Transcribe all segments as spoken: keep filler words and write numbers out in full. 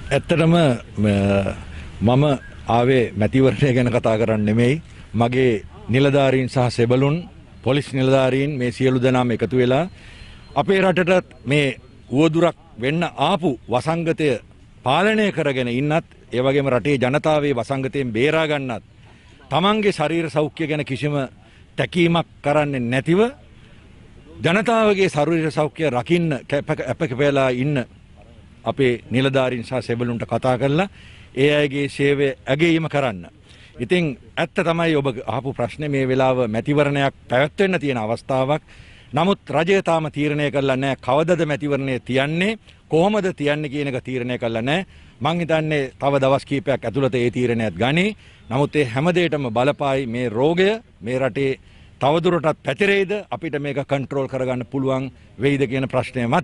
ඇත්තටම මම ආවේ මැතිවරණය ගැන කතා කරන්න නෙමෙයි. මගේ නිලධාරීන් සහ සෙබළුන් පොලිස් නිලධාරීන් මේ සියලු දෙනාම එකතු වෙලා අපේ රටට මේ උවදුරක් වෙන්න ආපු වසංගතය පාලනය කරගෙන ඉන්නත්, ඒ වගේම රටේ ජනතාවේ වසංගතයෙන් බේරා ගන්නත්, තමන්ගේ ශරීර සෞඛ්‍ය ගැන කිසිම තැකීමක් කරන්නේ නැතිව ජනතාවගේ ශරීර සෞඛ්‍ය රකින්න කැපකැපලා ඉන්න අපේ නිලධාරීන් සහ සෙබළුන්ට කතා කරලා ඒ අයගේ සේවය ඇගීම කරන්න. ඉතින් ඇත්ත තමයි ඔබ අහපු ප්‍රශ්නේ. මේ වෙලාව මැතිවරණයක් පැවැත්වෙන්න තියෙන අවස්ථාවක්. නමුත් රජය තාම තීරණය කළා නැහැ කවදද මැතිවරණය තියන්නේ, කොහොමද තියන්නේ කියන එක තීරණය කළා නැහැ. මං හිතන්නේ තව දවස් කිහිපයක් ඇතුළත ඒ තීරණයත් ගනි. නමුත් ඒ හැම දෙයකටම බලපායි මේ රෝගය මේ රටේ තවදුරටත් පැතිරෙයිද, අපිට මේක කන්ට්‍රෝල් කරගන්න පුළුවන් වෙයිද කියන ප්‍රශ්නය මත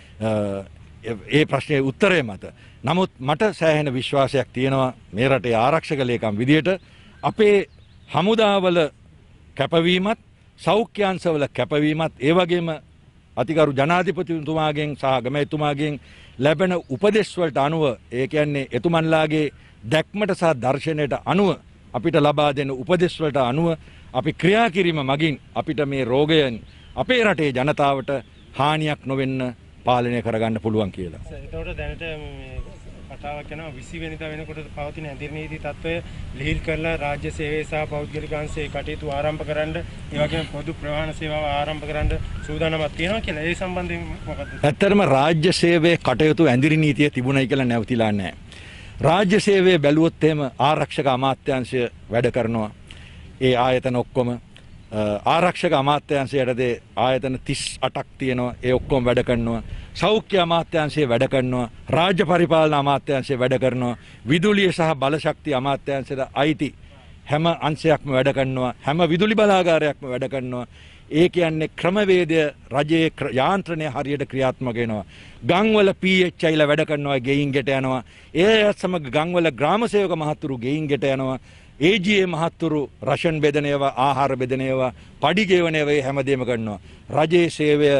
ඒ ප්‍රශ්නයේ උත්තරය මත. නමුත් මට සෑහෙන විශ්වාසයක් තියෙනවා මේ රටේ ආරක්ෂක ලේකම් විදියට අපේ හමුදාවල කැපවීමත්, සෞඛ්‍ය අංශවල කැපවීමත්, ඒ වගේම අතිගරු ජනාධිපතිතුමාගෙන් සහ ගමැතිතුමාගෙන් ලැබෙන උපදෙස් වලට අනුව, ඒ කියන්නේ එතුමන්ලාගේ දැක්මට සහ දර්ශනයට අනුව අපිට ලබා දෙන උපදෙස් වලට අනුව අපි ක්‍රියා කිරීම මගින් අපිට මේ රෝගයෙන් අපේ රටේ ජනතාවට හානියක් නොවෙන්න පාලනය කරගන්න පුළුවන් කියලා. ඒතකොට දැනට මේ කතාවක් යනවා විසි වෙනිදා වෙනකොට පවතින ඇඳිරි නීති තත්ත්වය ලිහිල් කරලා රාජ්‍ය සේවය සහ පෞද්ගලික අංශයේ කටයුතු ආරම්භ කරන්න, ඒ වගේම පොදු ප්‍රවාහන සේවාව ආරම්භ කරන්න සූදානමක් තියෙනවා කියලා. ඒ සම්බන්ධයෙන් මොකක්ද? ඇත්තටම රාජ්‍ය සේවයේ කටයුතු ඇඳිරි නීතිය තිබුණයි කියලා නැවතිලා නැහැ. රාජ්‍ය සේවයේ බැලුවොත් එහෙම ආරක්ෂක අමාත්‍යාංශය වැඩ කරනවා. ඒ ආයතන ඔක්කොම ආරක්ෂක අමාත්‍යාංශයටදී ආයතන තිස් අටක් තියෙනවා. ඒ ඔක්කොම වැඩ කරනවා. සෞඛ්‍ය අමාත්‍යාංශය වැඩ කරනවා. රාජ්‍ය පරිපාලන අමාත්‍යාංශය වැඩ කරනවා. විදුලිය සහ බලශක්ති අමාත්‍යාංශයට අයිති හැම අංශයක්ම වැඩ කරනවා. හැම විදුලි බලාගාරයක්ම වැඩ කරනවා. ඒ කියන්නේ ක්‍රමවේදය රජයේ යාන්ත්‍රණය හරියට ක්‍රියාත්මක වෙනවා. ගම්වල පී එච් ආයිලා වැඩ කරනවා, ගෙයින් ගෙට යනවා. ඒ සමග ගම්වල ග්‍රාම සේවක මහතුරු ගෙයින් ගෙට යනවා. ඒ ජී ඒ මහත්තුරු රෂන් බෙදන ඒවා, ආහාර බෙදන ඒවා, පඩි ගෙවන ඒවා හැමදේම කරනවා. රජයේ සේවය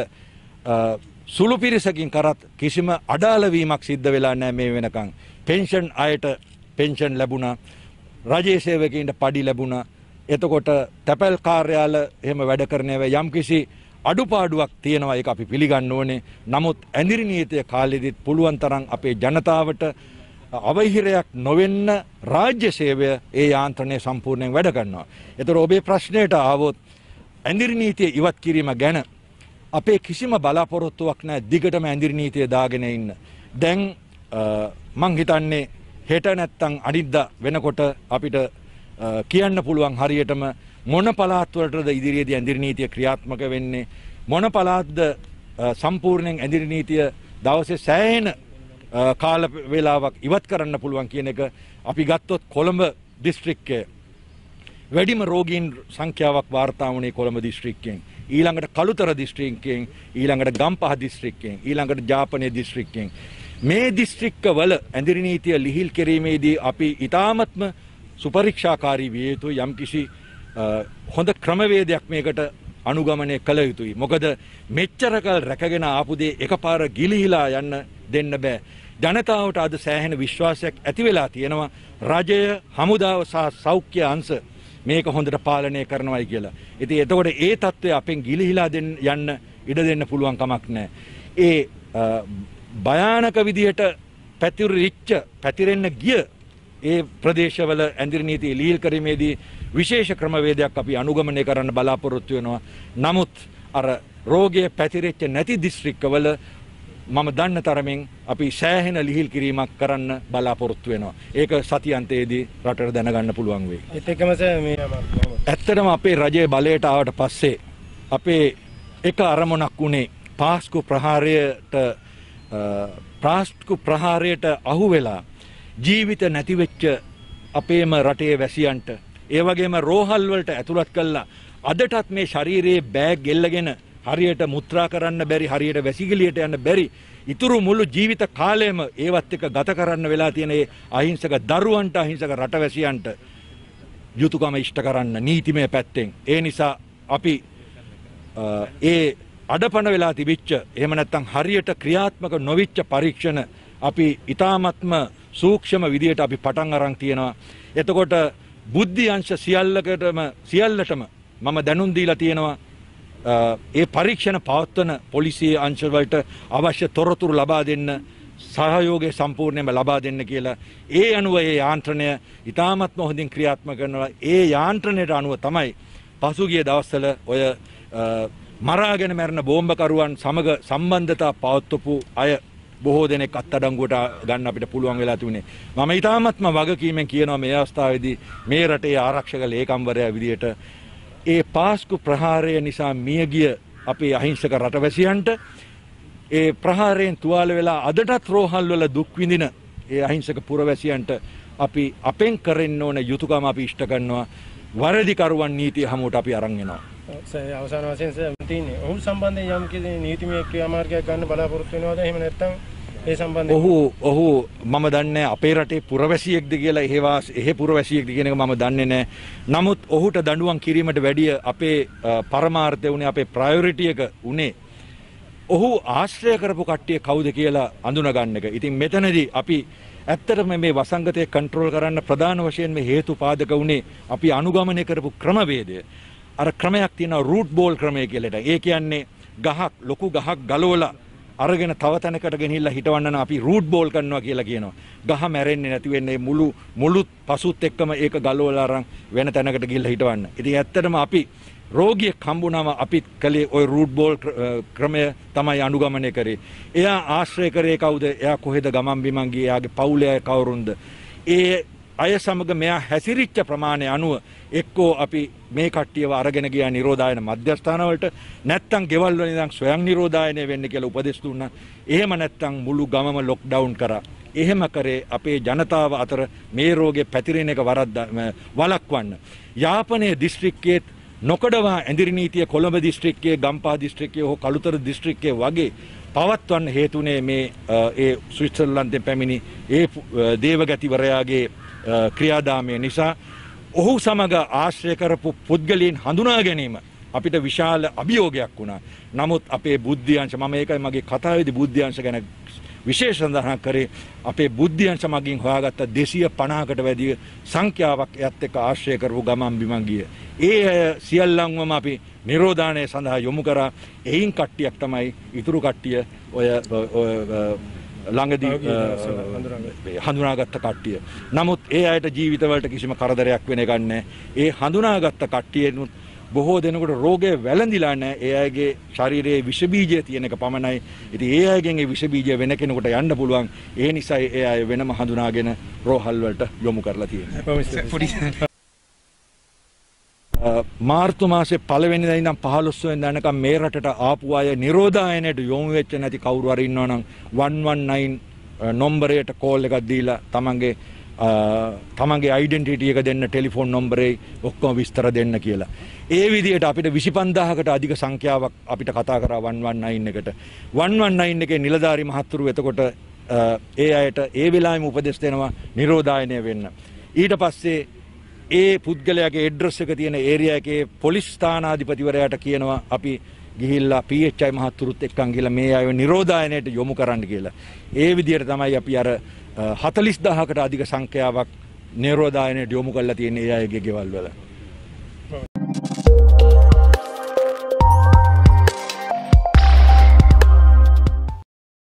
සුළු පිරිසකින් කරත් කිසිම අඩාල වීමක් සිද්ධ වෙලා නැහැ මේ වෙනකන්. පෙන්ෂන් අයට පෙන්ෂන් ලැබුණා. රජයේ සේවකයින්ට පඩි ලැබුණා. එතකොට තැපැල් කාර්යාල එහෙම වැඩ කරන ඒවා යම්කිසි අඩුපාඩුවක් තියෙනවා, ඒක අපි පිළිගන්න ඕනේ. නමුත් ඇඳිරි නීතිය කාලෙදිත් පුළුවන් තරම් අපේ ජනතාවට අවහිරයක් නොවෙන්න රාජ්‍ය සේවය ඒ යාන්ත්‍රණය සම්පූර්ණයෙන් වැඩ කරනවා. ඒතර ඔබේ ප්‍රශ්නයට ආවොත් ඇඳිරි නීතිය ඉවත් කිරීම ගැන අපේ කිසිම බලාපොරොත්තුවක් නැහැ. දිගටම ඇඳිරි නීතිය දාගෙන ඉන්න. දැන් මං හිතන්නේ හෙට නැත්තම් අනිද්දා වෙනකොට අපිට කියන්න පුළුවන් හරියටම මොන පළාත් වලටද ඉදිරියේදී ඇඳිරි නීතිය ක්‍රියාත්මක වෙන්නේ, මොන පළාත්ද සම්පූර්ණයෙන් ඇඳිරි නීතිය දවසේ සෑහෙන කාල වේලාවක් ඉවත් කරන්න පුළුවන් කියන එක. අපි ගත්තොත් කොළඹ දිස්ත්‍රික්කයේ වැඩිම රෝගීන් සංඛ්‍යාවක් වාර්තා වුණේ කොළඹ දිස්ත්‍රික්කයෙන්, ඊළඟට කළුතර දිස්ත්‍රික්කයෙන්, ඊළඟට ගම්පහ දිස්ත්‍රික්කයෙන්, ඊළඟට ජාපනයේ දිස්ත්‍රික්කයෙන්. මේ දිස්ත්‍රික්කවල ඇඳිරි නීතිය ලිහිල් කිරීමේදී අපි ඊටාත්ම සුපරීක්ෂාකාරී විය යුතුයි. යම්කිසි හොඳ ක්‍රමවේදයක් මේකට අනුගමනය කළ යුතුයි. මොකද මෙච්චර කල් රැකගෙන ආපු දේ එකපාර ගිලිහිලා යන්න දෙන්න බෑ. ජනතාවට අද සෑහෙන විශ්වාසයක් ඇති වෙලා තියෙනවා රජය, හමුදාව සහ සෞඛ්‍ය අංශ මේක හොඳට පාලනය කරනවායි කියලා. ඉතින් එතකොට ඒ தත්ත්වය අපෙන් ගිලිහිලා දෙන්න යන්න ඉඩ දෙන්න පුළුවන් කමක් නැහැ. ඒ භයානක විදියට පැතිරිච්ච පැතිරෙන්න ගිය ඒ ප්‍රදේශවල ඇඳිරි නීතිය ලිහිල් කිරීමේදී විශේෂ ක්‍රමවේදයක් අපි අනුගමනය කරන්න බලාපොරොත්තු වෙනවා. නමුත් අර රෝගය පැතිරෙච්ච නැති දිස්ත්‍රික්කවල මම දන්න තරමින් අපි සෑහෙන ලිහිල් කිරීමක් කරන්න බලාපොරොත්තු වෙනවා. ඒක සතියන්තයේදී රටට දැනගන්න පුළුවන් වෙයි. ඒත් එක්කම මේ ඇත්තටම අපේ රජයේ බලයට ආවට පස්සේ අපේ එක අරමුණක් උනේ පාස්කු ප්‍රහාරයට පාස්කු ප්‍රහාරයට අහු වෙලා ජීවිත නැති වෙච්ච අපේම රටේ වැසියන්ට, ඒ වගේම රෝහල් වලට ඇතුළත් කළා අදටත් මේ ශරීරයේ බෑග් එල්ලගෙන හරියට මුත්‍රා කරන්න බැරි, හරියට වැසිකිළියට යන්න බැරි, ඉතුරු මුළු ජීවිත කාලයම ඒවත් එක්ක ගත කරන්න වෙලා තියෙන ඒ අහිංසක දරුවන්ට, අහිංසක රටවැසියන්ට යුතුයකම ඉෂ්ට කරන්න නීතිමය පැත්තෙන්. ඒ නිසා අපි ඒ අඩපණ වෙලා තිබිච්ච, එහෙම නැත්නම් හරියට ක්‍රියාත්මක නොවිච්ච පරීක්ෂණ අපි ඊ타ත්ම සූක්ෂම විදියට අපි පටන් අරන් තියෙනවා. එතකොට බුද්ධි අංශ සියල්ලකටම සියල්ලටම මම දැනුම් දීලා තියෙනවා. ඒ පරීක්ෂණ පවත්වන පොලිසිය අංශ වලට අවශ්‍ය තොරතුරු ලබා දෙන්න සහයෝගය සම්පූර්ණයෙන්ම ලබා දෙන්න කියලා. ඒ අනුව ඒ යාන්ත්‍රණය ඊ타ත්ම හොඳින් ක්‍රියාත්මක කරනවා. ඒ යාන්ත්‍රණයට අනුව තමයි පසුගිය දවස්වල ඔය මරාගෙන මැරෙන බෝම්බකරුවන් සමග සම්බන්ධතා පවත්වපු අය බොහෝ දෙනෙක් අත්අඩංගුවට ගන්න අපිට පුළුවන් වෙලා තිබුණේ. මම ඊ타ත්ම වගකීමෙන් කියනවා මේ අවස්ථාවේදී මේ රටේ ආරක්ෂක ලේකම්වරයා විදියට ඒ පාස්කු ප්‍රහාරය නිසා මියගිය අපේ අහිංසක රටවැසියන්ට ඒ ප්‍රහාරයෙන් තුවාල වෙලා අදටත් රෝහල් වල දුක් විඳින ඒ අහිංසක පුරවැසියන්ට අපි අපෙන් කරන්න ඕන යුතුයකම අපි ඉෂ්ට කරනවා. වරදිකරුවන් නීතිය හමුවට අපි අරන් එනවා. අවසාන වශයෙන් සර් තියෙන්නේ ඔහු සම්බන්ධයෙන් යම් කිසි නීතිමය ක්‍රියාමාර්ගයක් ගන්න බලාපොරොත්තු වෙනවද? එහෙම නැත්නම් ඒ සම්බන්ධයෙන් ඔහු ඔහු මම දන්නේ අපේ රටේ පුරවැසියෙක්ද කියලා එහෙවා එහෙ පුරවැසියෙක්ද කියන එක මම දන්නේ නැහැ. නමුත් ඔහුට දඬුවම් කිරීමට වැඩිය අපේ පරමාර්ථය උනේ අපේ ප්‍රයොරිටි එක උනේ ඔහු ආශ්‍රය කරපු කට්ටිය කවුද කියලා අඳුන ගන්න එක. ඉතින් මෙතනදී අපි ඇත්තටම මේ වසංගතය කන්ට්‍රෝල් කරන්න ප්‍රධාන වශයෙන් මේ හේතු පාදක උනේ අපි අනුගමනය කරපු ක්‍රමවේදය. අර ක්‍රමයක් තියෙනවා රූට් බෝල් ක්‍රමය කියලා. ඒ කියන්නේ ගහක් ලොකු ගහක් ගලවලා අරගෙන තව තැනකට ගෙනහිල්ලා හිටවන්න අපි රූට් බෝල් කරනවා කියලා කියනවා. ගහ මැරෙන්නේ නැති වෙන්නේ මුළු මුළු පසුත් එක්කම ඒක ගලවලා අරන් වෙන තැනකට ගිහිල්ලා හිටවන්න. ඉතින් ඇත්තටම අපි රෝගියෙක් හම්බුනම අපිත් කලේ ওই රූට් බෝල් ක්‍රමය තමයි අනුගමනය කරේ. එයා ආශ්‍රය කරේ කවුද? එයා කොහෙද ගමන් බිමන් ගියේ? එයාගේ පවුලේ අය කවුරුන්ද? ඒ අය සමග මෙයා හැසිරිච්ච ප්‍රමාණය අනුව එක්කෝ අපි මේ කට්ටියව අරගෙන ගියා නිරෝධායන මධ්‍යස්ථාන වලට, නැත්තම් ගෙවල් වල ඉඳන් ස්වයං නිරෝධායනය වෙන්න කියලා උපදෙස් දුන්නා. එහෙම නැත්තම් මුළු ගමම ලොක්ඩවුන් කරා. එහෙම කරේ අපේ ජනතාව අතර මේ රෝගේ පැතිරෙන එක වරද්ද වළක්වන්න. යාපනයේ දිස්ත්‍රික්කයේ නොකඩවා ඇඳිරි නීතිය කොළඹ දිස්ත්‍රික්කයේ, ගම්පහ දිස්ත්‍රික්කයේ හෝ කළුතර දිස්ත්‍රික්කයේ වගේ පවත්වන්න හේතුනේ මේ ඒ ස්විට්සර්ලන්තයෙන් පැමිණි ඒ දේවගතිවරයාගේ ක්‍රියාදාමය නිසා. ඔහු සමග ආශ්‍රය කරපු පුද්ගලයන් හඳුනා ගැනීම අපිට විශාල අභියෝගයක් වුණා. නමුත් අපේ බුද්ධියංශ, මම ඒකයි මගේ කතාවේදී බුද්ධියංශ ගැන විශේෂ සඳහන් කරේ, අපේ බුද්ධියංශ මගින් හොයාගත්ත දෙසිය පනහකට වැඩි සංඛ්‍යාවක් එයත් එක්ක ආශ්‍රය කරපු ගමන් බිමන් ගිය. ඒ අය සියල්ලන්වම අපි නිරෝධානය සඳහා යොමු කරා. එයින් කට්ටියක් තමයි ඉතුරු කට්ටිය ඔය ළඟදී හඳුනාගත්ත කට්ටිය. නමුත් ඒ අයට ජීවිතවලට කිසිම කරදරයක් වෙන එකක් නැහැ. ඒ හඳුනාගත්ත කට්ටියනුත් බොහෝ දෙනෙකුට රෝගය වැළඳිලා නැහැ. ඒ අයගේ ශරීරයේ විෂ බීජය තියෙන එක පමණයි. ඉතින් ඒ අයගෙන් ඒ විෂ බීජය වෙන කෙනෙකුට යන්න පුළුවන්. ඒ නිසා ඒ අය වෙනම හඳුනාගෙන රෝහල් වලට යොමු කරලා තියෙනවා. මාර්තු මාසේ පළවෙනිදා ඉඳන් පහළොස් වෙනිදා යනකම් මේ රටට ආපු අය නිරෝධායනයට යොමු වෙච්ච නැති කවුරු හරි ඉන්නවනම් one one nine නම්බරයට කෝල් එකක් දීලා තමන්ගේ තමන්ගේ ඩෙන්ටිටි එක දෙන්න, ටෙලිෆෝන් නම්බරේ ඔක්කොම විස්තර දෙන්න කියලා. ඒ විදිහට අපිට විසිපන්දාහකට අධික සංඛ්‍යාවක් අපිට කතා කරා one one nine එකට. one one nine එකේ නිලධාරි මහත්තුරු එතකොට ඒ අයට ඒ වෙලාවෙම උපදෙස් දෙනවා නිරෝධායනය වෙන්න. ඊට පස්සේ ඒ පුද්ගලයාගේ ඇඩ්‍රස් එක තියෙන ඒරියා එකේ පොලිස් ස්ථානාධිපතිවරයාට කියනවා අපි ගිහිල්ලා පී එච් ආයි මහත්තුරුත් එක්කන් ගිහිල්ලා මේ අයව නිරෝධායනයට යොමු කරන්න කියලා. ඒ විදිහට තමයි අපි අර හතළිස් දාහකට අධික සංඛ්‍යාවක් නිරෝධායනයට යොමු කරලා තියෙන්නේ ඒ අයගේ ගෙවල් වල.